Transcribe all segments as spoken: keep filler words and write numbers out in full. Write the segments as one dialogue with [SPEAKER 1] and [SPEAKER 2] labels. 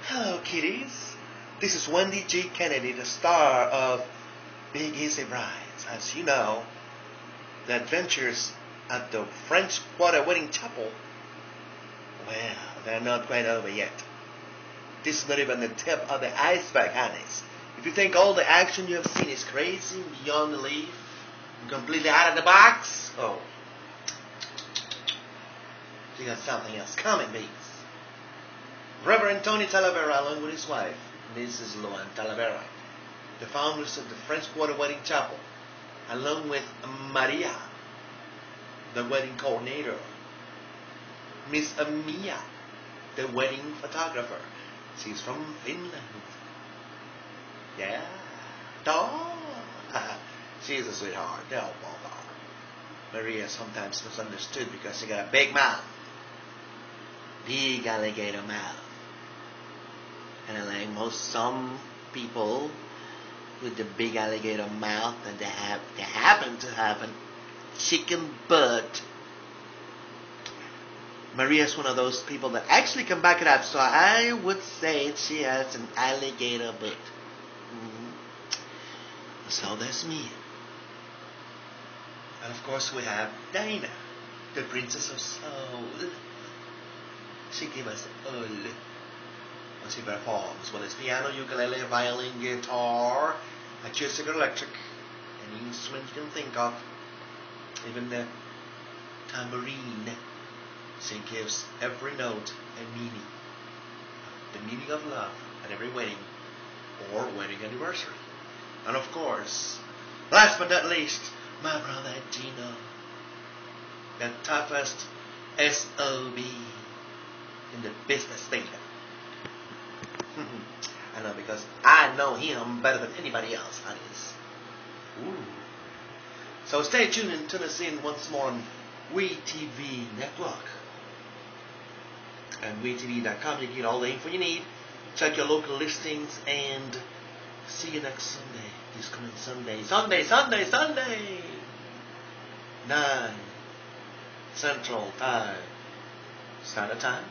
[SPEAKER 1] Hello, kiddies. This is Wendy G. Kennedy, the star of Big Easy Rides. As you know, the adventures at the French Quarter Wedding Chapel, well, they're not quite over yet. This is not even the tip of the iceberg, honeys. If you think all the action you have seen is crazy, beyond belief, and completely out of the box, oh, you got something else coming, babies. Reverend Tony Talavera, along with his wife, Missus Luan Talavera, the founders of the French Quarter Wedding Chapel, along with Maria, the wedding coordinator, Miss Amia, the wedding photographer. She's from Finland. Yeah. Oh. She's a sweetheart. Oh, oh, oh. Maria is sometimes misunderstood because she got a big mouth. Big alligator mouth. And like most some people with the big alligator mouth, and they have they happen to have a chicken butt. Maria is one of those people that actually can back it up, so I would say she has an alligator butt. Mm-hmm. So that's me. And of course we have Dinah, the princess of soul. She gave us all. When she performs, well, it's piano, ukulele, violin, guitar, acoustic or electric, any instrument you can think of, even the tambourine. She gives every note a meaning, the meaning of love at every wedding or wedding anniversary. And of course, last but not least, my brother Gino, the toughest S O B in the business thing. I know, because I know him better than anybody else, honeys. Ooh. So stay tuned and tune us in once more on We T V Network. And we T V dot com, you get all the info you need. Check your local listings, and see you next Sunday. This coming Sunday. Sunday, Sunday, Sunday! nine Central Time. Standard Time?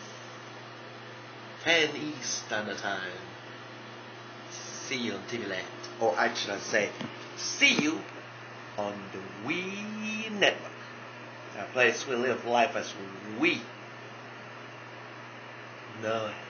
[SPEAKER 1] ten East Standard Time. See you on T V Land. Or actually I say, see you on the We Network. A place we live life as we know it.